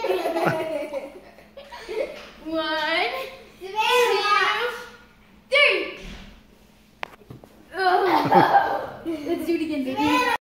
One, two, three. Let's do it again, baby.